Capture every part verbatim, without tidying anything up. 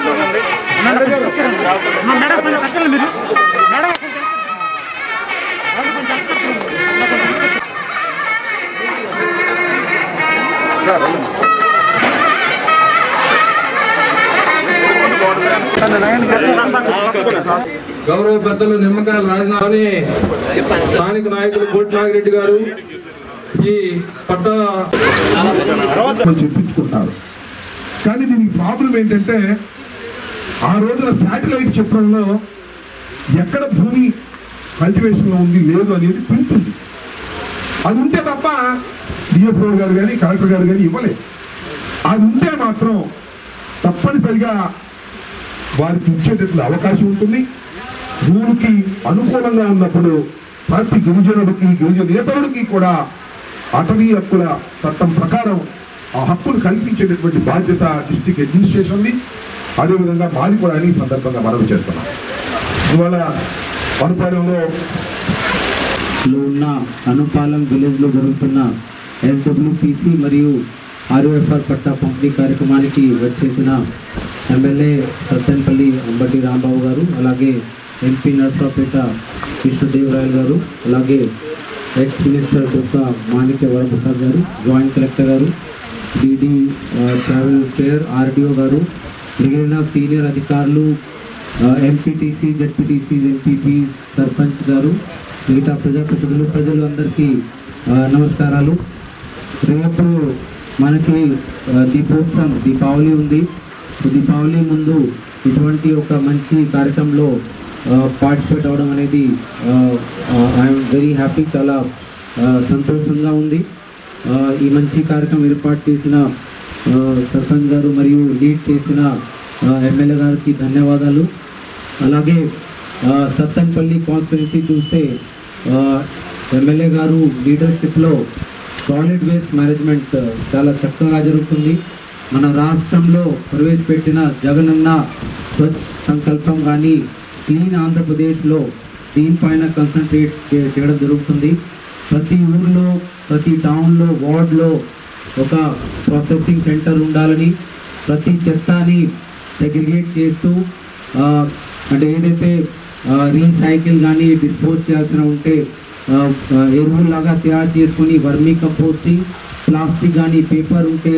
గౌరవ పెద్దలు నిమ్మకాయల రాజధాని స్థానిక నాయకులు కోటి నాగిరెడ్డి గారు ఈ పట్ట చెప్పించుకుంటారు. కానీ దీనికి ప్రాబ్లం ఏంటంటే ఆ రోజున శాటిలైట్ చిత్రంలో ఎక్కడ భూమి కల్టివేషన్లో ఉంది లేదు అనేది ప్రింట్ ఉంది. అది ఉంటే తప్ప డిఎఫ్ఓ గారు కానీ కలెక్టర్ గారు కానీ ఇవ్వలేదు. అది ఉంటే మాత్రం తప్పనిసరిగా వారికి ఇచ్చేటట్లు అవకాశం ఉంటుంది. భూమికి అనుకూలంగా ఉన్నప్పుడు ప్రతి గిరిజనుడికి గిరిజనేతరుడికి కూడా అటవీ హక్కుల చట్టం ప్రకారం ఆ హక్కులు కల్పించేటటువంటి బాధ్యత డిస్ట్రిక్ట్ అడ్మినిస్ట్రేషన్ది. అదేవిధంగా మాది కూడా ఈ సందర్భంగా మనవి చేస్తున్నాం. ఇవాళ అనుపాలెంలో ఉన్న అనుపాలెం విలేజ్లో జరుగుతున్న ఎస్డబ్ల్యూపీసీ మరియు ఆర్ఓఎఫ్ఆర్ పట్టా పంపిణీ కార్యక్రమానికి వచ్చేసిన ఎమ్మెల్యే సత్తెనపల్లి అంబటి రాంబాబు గారు, అలాగే ఎంపీ నర్సరావుపేట కృష్ణదేవరాయలు గారు, అలాగే ఎక్స్ మినిస్టర్ డొక్క Manikya Varaprasad garu, joint collector garu, DD tribal welfare RDO garu, మిగిలిన సీనియర్ అధికారులు, ఎంపీటీసీ జెడ్పీటీసీ ఎంపీపీ సర్పంచ్ గారు, మిగతా ప్రజాప్రతినిధులు, ప్రజలు అందరికీ నమస్కారాలు. రేపు మనకి దీపోత్సవం దీపావళి ఉంది. దీపావళి ముందు ఇటువంటి ఒక మంచి కార్యక్రమంలో పార్టిసిపేట్ అవ్వడం అనేది ఐఎమ్ వెరీ హ్యాపీ, చాలా సంతోషంగా ఉంది. ఈ మంచి కార్యక్రమం ఏర్పాటు చేసిన సర్పంచ్ గారు మరియు లీడ్ చేసిన ఎమ్మెల్యే గారికి ధన్యవాదాలు. అలాగే సత్తెనపల్లి కాన్స్టిట్యున్సీ చూస్తే ఎమ్మెల్యే గారు లీడర్షిప్లో సాలిడ్ వేస్ట్ మేనేజ్మెంట్ చాలా చక్కగా జరుగుతుంది. మన రాష్ట్రంలో ప్రవేశపెట్టిన జగనన్న స్వచ్ఛ సంకల్పం కానీ క్లీన్ ఆంధ్రప్రదేశ్లో దీనిపైన కాన్సన్ట్రేట్ చేయడం జరుగుతుంది. ప్రతి ఊర్లో ప్రతి టౌన్లో వార్డులో ఒక ప్రాసెసింగ్ సెంటర్ ఉండాలని, ప్రతి చెత్తని సెగ్రిగేట్ చేస్తూ అంటే ఏదైతే రీసైకిల్ కానీ డిస్పోజ్ చేయాల్సిన ఉంటే ఎరువులాగా తయారు చేసుకొని వర్మీ కంపోస్టింగ్, ప్లాస్టిక్ కానీ పేపర్ ఉంటే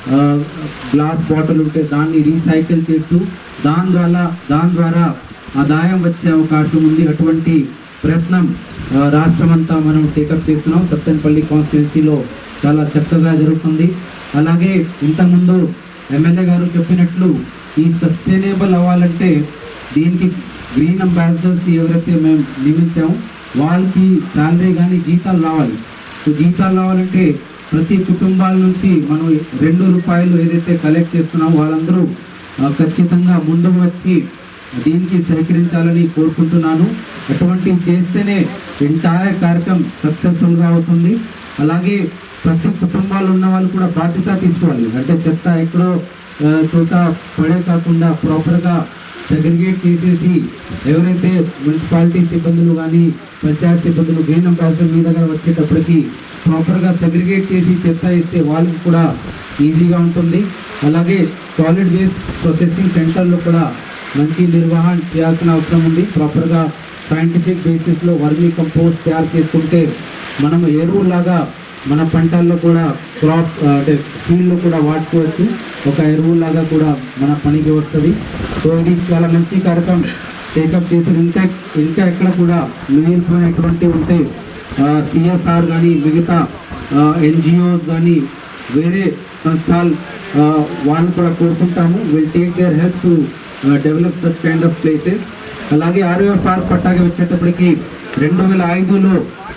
గ్లాస్ బాటిల్ ఉంటే దాన్ని రీసైకిల్ చేస్తూ దాని ద్వారా దాని ద్వారా ఆదాయం వచ్చే అవకాశం ఉంది. అటువంటి ప్రయత్నం రాష్ట్రమంతా మనం టేకప్ చేస్తున్నాం. సత్తెనపల్లి కాన్స్టిట్యున్సీలో చాలా చక్కగా జరుగుతుంది. అలాగే ఇంతకుముందు ఎమ్మెల్యే గారు చెప్పినట్లు ఈ సస్టైనబుల్ అవ్వాలంటే దీనికి గ్రీన్ అంబాసిడర్స్కి ఎవరైతే మేము నియమించామో వాళ్ళకి శాలరీ కానీ జీతాలు రావాలి. సో జీతాలు రావాలంటే ప్రతి కుటుంబాల నుంచి మనం రెండు రూపాయలు ఏదైతే కలెక్ట్ చేస్తున్నామో వాళ్ళందరూ ఖచ్చితంగా ముందుకు వచ్చి దీనికి సహకరించాలని కోరుకుంటున్నాను. అటువంటివి చేస్తేనే ఎంటైర్ కార్యక్రమం సక్సెస్ఫుల్గా అవుతుంది. అలాగే ప్రతి కుటుంబాలు ఉన్న వాళ్ళు కూడా బాధ్యత తీసుకోవాలి. అంటే చెత్త ఎక్కడో చోట పడే కాకుండా ప్రాపర్గా సెగ్రిగేట్ చేసేసి ఎవరైతే మున్సిపాలిటీ సిబ్బందులు కానీ పంచాయతీ సిబ్బందులు గ్రీన్ అంబాసిడర్ మీ దగ్గర వచ్చేటప్పటికి ప్రాపర్గా సెగ్రిగేట్ చేసి చెత్త ఇస్తే వాళ్ళకి కూడా ఈజీగా ఉంటుంది. అలాగే సాలిడ్ వేస్ట్ ప్రాసెసింగ్ సెంటర్లో కూడా మంచి నిర్వహణ చేయాల్సిన అవసరం ఉంది. ప్రాపర్గా సైంటిఫిక్ బేసిస్లో వర్మీ కంపోస్ట్ తయారు చేసుకుంటే మనం ఎరువులాగా మన పంటల్లో కూడా క్రాప్ అంటే ఫీల్డ్లో కూడా వాడుకోవచ్చు. ఒక ఎరువులాగా కూడా మన పనికి వస్తుంది. సో ఇది చాలా మంచి కార్యక్రమం టేకప్ చేసి ఇంకా ఇంకా ఎక్కడ కూడా మిగిలిపోయినటువంటి ఉంటే సిఎస్ఆర్ కానీ మిగతా ఎన్జిఓస్ కానీ వేరే సంస్థలు వాళ్ళు కూడా కోరుకుంటాము. Will take their help to develop such kind of places. అలాగే ఆర్ఓఎఫ్ఆర్ పట్టాకి వచ్చేటప్పటికి రెండు వేల ఐదులో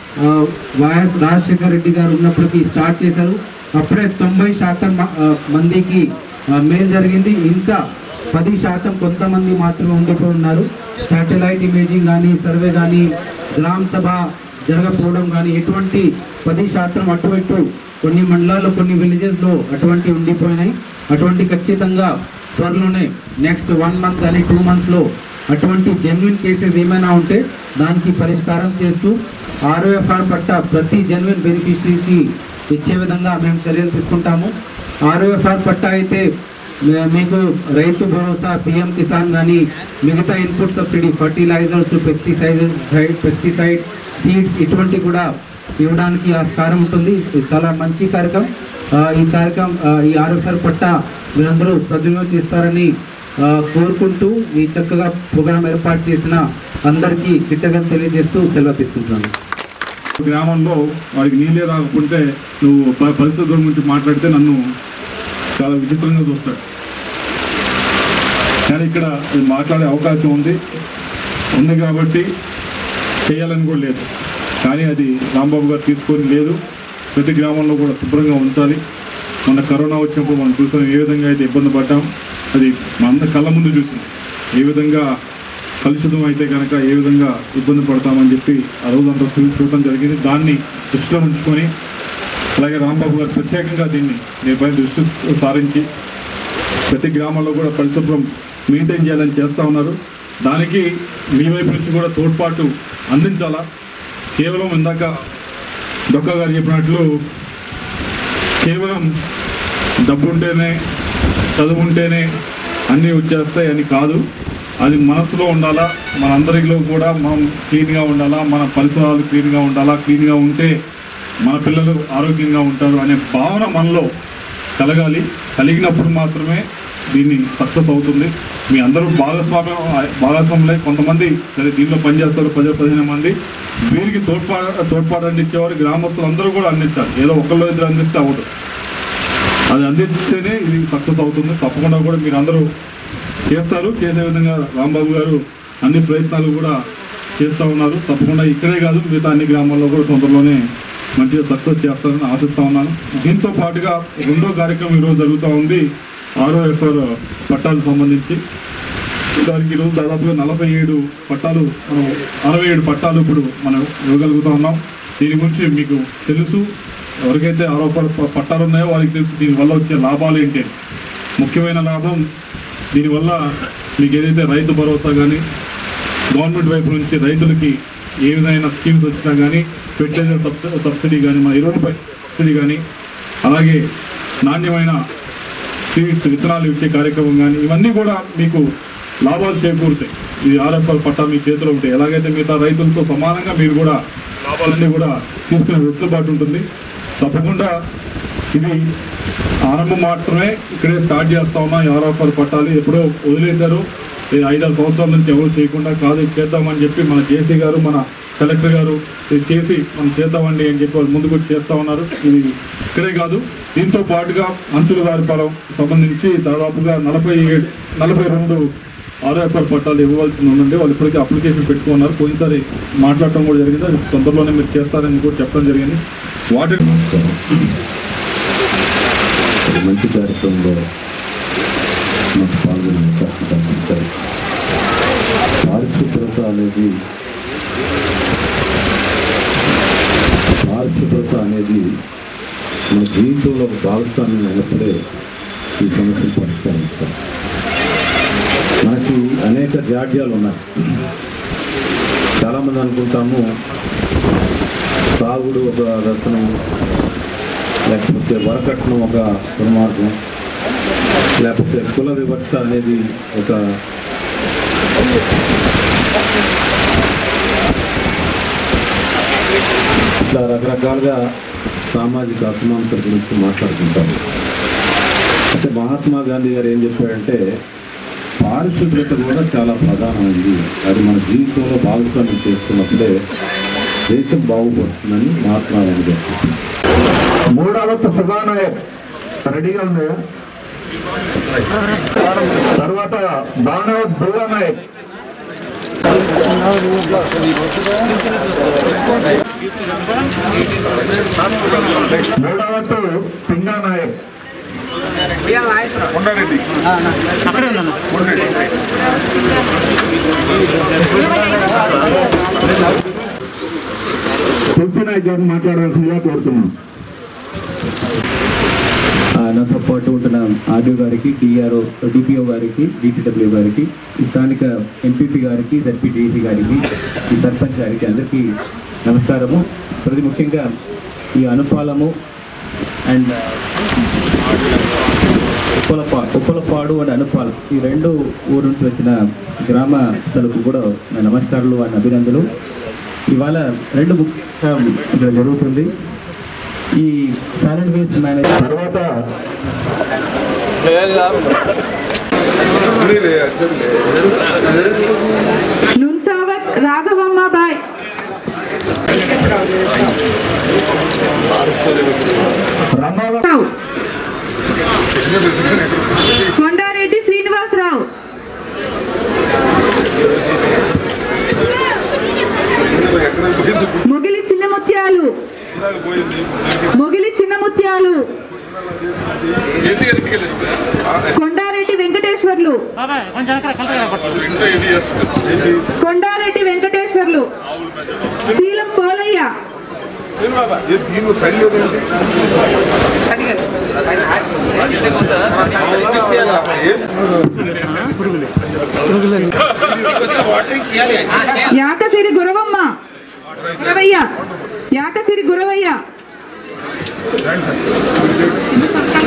వైఎస్ రాజశేఖర రెడ్డి గారు ఉన్నప్పటికీ స్టార్ట్ చేశారు. అప్పుడే తొంభై శాతం మందికి మేలు జరిగింది. ఇంకా పది శాతం కొంతమంది మాత్రమే ఉండిపోయి ఉన్నారు. శాటిలైట్ ఇమేజింగ్ కానీ సర్వే కానీ గ్రామ సభ జరగకపోవడం కానీ ఎటువంటి పది శాతం అటువంటి కొన్ని మండలాల్లో కొన్ని విలేజెస్లో అటువంటి ఉండిపోయినాయి. అటువంటి ఖచ్చితంగా త్వరలోనే నెక్స్ట్ వన్ మంత్ కానీ టూ మంత్స్లో అటువంటి జెన్యున్ కేసెస్ ఏమైనా ఉంటే దానికి పరిష్కారం చేస్తూ ఆర్ఓఎఫ్ఆర్ పట్టా ప్రతి జెన్యున్ బెనిఫిషరీకి ఇచ్చే విధంగా మేము చర్యలు తీసుకుంటాము. ఆర్ఓఎఫ్ఆర్ పట్టా అయితే మీకు రైతు భరోసా, పిఎం కిసాన్ కానీ మిగతా input subsidy, fertilisers, pesticide pesticide seeds ఇటువంటి కూడా ఇవ్వడానికి ఆస్కారం ఉంటుంది. చాలా మంచి కార్యక్రమం. ఈ కార్యక్రమం ఈ ఆర్ఎఫ్ఆర్ పట్టా మీరందరూ సద్వినియోగం చేస్తారని కోరుకుంటూ ఈ చక్కగా ప్రోగ్రాం ఏర్పాటు చేసిన అందరికీ కృతజ్ఞతలు తెలియజేస్తూ సెలవు తీసుకుంటున్నాను. గ్రామంలో వాడికి నీళ్ళే రాకుంటే నువ్వు పరిస్థితుల గురించి మాట్లాడితే నన్ను చాలా విచిత్రంగా చూస్తాడు. కానీ ఇక్కడ మాట్లాడే అవకాశం ఉంది ఉంది కాబట్టి చేయాలని కూడా లేదు. కానీ అది రాంబాబు గారు తీసుకొని లేదు. ప్రతి గ్రామంలో కూడా శుభ్రంగా ఉంచాలి. మొన్న కరోనా వచ్చినప్పుడు మనం చూసాం ఏ విధంగా అయితే ఇబ్బంది పడ్డాం. అది మన కళ్ళ ముందు చూసింది ఏ విధంగా కలుషితం అయితే కనుక ఏ విధంగా ఇబ్బంది పడతామని చెప్పి ఆ రోజంతా చూడటం జరిగింది. దాన్ని దృష్టిలో ఉంచుకొని అలాగే రాంబాబు గారు ప్రత్యేకంగా దీన్ని నేపై దృష్టి సారించి ప్రతి గ్రామంలో కూడా పరిశుభ్రం మెయింటైన్ చేయాలని చేస్తూ ఉన్నారు. దానికి మీ వైపు నుంచి కూడా తోడ్పాటు అందించాలా. కేవలం ఇందాక డొక్కా గారు చెప్పినట్లు కేవలం డబ్బు ఉంటేనే చదువు ఉంటేనే అన్నీ వచ్చేస్తాయి అని కాదు. అది మనసులో ఉండాలా. మనందరిలో కూడా మనం క్లీన్గా ఉండాలా, మన పరిసరాలు క్లీన్గా ఉండాలా. క్లీన్గా ఉంటే మన పిల్లలు ఆరోగ్యంగా ఉంటారు అనే భావన మనలో కలగాలి. కలిగినప్పుడు మాత్రమే దీన్ని సక్సెస్ అవుతుంది. మీ అందరూ భాగస్వామ్యం భాగస్వాములై కొంతమంది సరే దీనిలో పనిచేస్తారు, పది పదిహేను మంది వీరికి తోడ్పా తోడ్పాటు అందించేవారు గ్రామస్తులు అందరూ కూడా అందించాలి. ఏదో ఒకళ్ళు ఇద్దరు అందిస్తే అవ్వదు. అది అందిస్తేనే ఇది సక్సెస్ అవుతుంది. తప్పకుండా కూడా మీరు అందరూ చేస్తారు. చేసే విధంగా రాంబాబు గారు అన్ని ప్రయత్నాలు కూడా చేస్తూ ఉన్నారు. తప్పకుండా ఇక్కడే కాదు మిగతా అన్ని గ్రామాల్లో కూడా తొందరలోనే మంచిగా సక్సెస్ చేస్తారని ఆశిస్తూ ఉన్నాను. దీంతో పాటుగా రెండో కార్యక్రమం ఈరోజు జరుగుతూ ఉంది. ఆరో ఎఫ్ఆర్ పట్టాలకు సంబంధించి దానికి ఈరోజు దాదాపుగా నలభై ఏడు పట్టాలు మనం అరవై ఏడు పట్టాలు ఇప్పుడు మనం ఇవ్వగలుగుతూ ఉన్నాం. దీని గురించి మీకు తెలుసు. ఎవరికైతే ఆరో పట్టాలు ఉన్నాయో వారికి తెలుసు దీనివల్ల వచ్చే లాభాలు ఏంటి. ముఖ్యమైన లాభం దీనివల్ల మీకు ఏదైతే రైతు భరోసా కానీ గవర్నమెంట్ వైపు నుంచి రైతులకి ఏ విధమైన స్కీమ్స్ వచ్చినా కానీ ఫెర్టిలైజర్ సబ్సిడీ సబ్సిడీ కానీ మన ఎరువులపై సబ్సిడీ కానీ అలాగే నాణ్యమైన సీడ్స్ విత్తనాలు ఇచ్చే కార్యక్రమం కానీ ఇవన్నీ కూడా మీకు లాభాలు చేకూరుతాయి. ఇది ఆర్ఎఫ్ఆర్ పట్టా మీ చేతిలో ఉంటాయి. ఎలాగైతే మిగతా రైతులతో సమానంగా మీరు కూడా లాభాలన్నీ కూడా తీసుకునే వెసులుబాటు ఉంటుంది. తప్పకుండా ఇది ఆరంభం మాత్రమే. ఇక్కడే స్టార్ట్ చేస్తా ఉన్నా. ఈ ఆర్ఎఫ్ఆర్ పట్టాలు ఎప్పుడో వదిలేశారు. ఐదారు సంవత్సరాల నుంచి ఎవరు చేయకుండా కాదు చేద్దామని చెప్పి మన జేసీ గారు మన కలెక్టర్ గారు ఇది చేసి మనం చేద్దామండి అని చెప్పి వాళ్ళు ముందుకు చేస్తూ ఉన్నారు. ఇది ఇక్కడే కాదు దీంతో పాటుగా అంచుల వారిపాలెం సంబంధించి దాదాపుగా నలభై ఏడు నలభై రెండు ఆర్ఎఫ్ఆర్ పట్టాలు ఇవ్వవలసి ఉందండి. వాళ్ళు ఇప్పటికీ అప్లికేషన్ పెట్టుకున్నారు. పోయినసారి మాట్లాడటం కూడా జరిగింది. అది తొందరలోనే మీరు చేస్తారని కూడా చెప్పడం జరిగింది. వాటి మంచి కార్యక్రమంలో మాకు పాల్గొనే పారిశుభ్రత అనేది పారిశుభ్రత అనేది మన జీవితంలో ఒక భాగస్వామ్యం అయినప్పుడే ఈ సమస్యను పరిష్కరిస్తాం. మనకి అనేక జాడ్యాలు ఉన్నాయి. చాలామంది అనుకుంటాము సాగుడు ఒక దర్శనం, లేకపోతే వరకట్నం ఒక దుర్మార్గం, లేకపోతే కుల వివక్ష అనేది ఒక ఇట్లా రకరకాలుగా సామాజిక అసమానతల గురించి మాట్లాడుకుంటారు. అయితే మహాత్మా గాంధీ గారు ఏం చెప్పారంటే పారిశుభ్రత కూడా చాలా ప్రధానమైంది. అది మన జీవితంలో భాగస్వామ్యం చేసుకున్నప్పుడే దేశం బాగుపడుతుందని మహాత్మా గాంధీ గారు చెప్పారు. మూడవత సభానాయక్ రెడీగా ఉంది. తర్వాత దానవత్ భూవా నాయక్, మూడవత్ పింగా నాయక్, తులసి నాయక్ గారిని మాట్లాడవలసిందిగా కోరుతున్నాను. నాతో పాటు ఉంటున్న ఆర్డీఓ గారికి, డిఆర్ఓ డిపిఓ గారికి, డిటిడబ్ల్యూ గారికి, స్థానిక ఎంపీపీ గారికి, జడ్పీటీసీ గారికి, ఈ సర్పంచ్ గారికి అందరికీ నమస్కారము. ప్రతి ముఖ్యంగా ఈ అనుపాలము అండ్ ఉప్పలపా ఉప్పలపాడు అండ్ అనుపాల్ ఈ రెండు ఊరు నుంచి వచ్చిన గ్రామస్తులకు కూడా నా నమస్కారాలు అండ్ అభినందనలు. ఇవాళ రెండు ముఖ్యంగా ఇక్కడ జరుగుతుంది. ఈ సాలిడ్ వేస్ట్ మేనేజ్మెంట్ తర్వాత నుంసావత్ రాఘవమ్మ బాయ్, రామారావు, కొండారెడ్డి శ్రీనివాసరావు, మొగిలి చిన్నముత్యాలు, మొగిలి చిన్నముత్యాలు, కొండారెడ్డి వెంకటేశ్వర్లు, కొండారెడ్డి వెంకటేశ్వర్లు, శీలం పోలయ్య, యాకసిరి గురవమ్మ గురవయ్య, యాకసిరి గురవయ్య,